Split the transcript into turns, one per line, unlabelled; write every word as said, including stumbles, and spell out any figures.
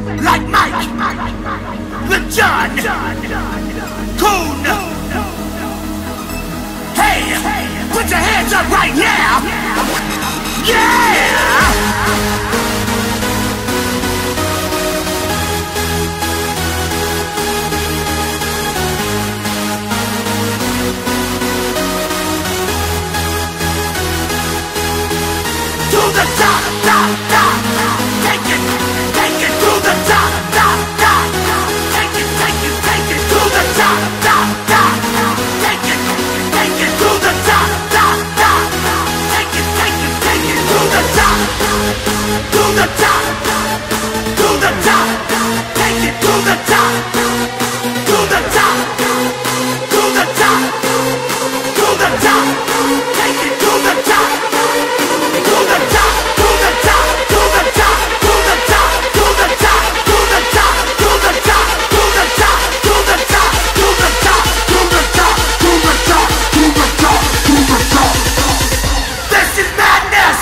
like Mike, the John, Coon. Hey, put your hands up right now. Yeah! To the top, top, top. Take it, take it to the top, top, top. Take it, take it, take it to the top, top, top. Take it, take it to the top, top, top. Take it, take it, take it to the top, to the top, to the top. Take it to the top, to the top, to the top, to the top. Take it to the top. To the top, to the top, to the top, to the top, to the top, to the top, to the top, to the top, to the top, to the top, to the top, to the top, to the top, to the top. This is madness.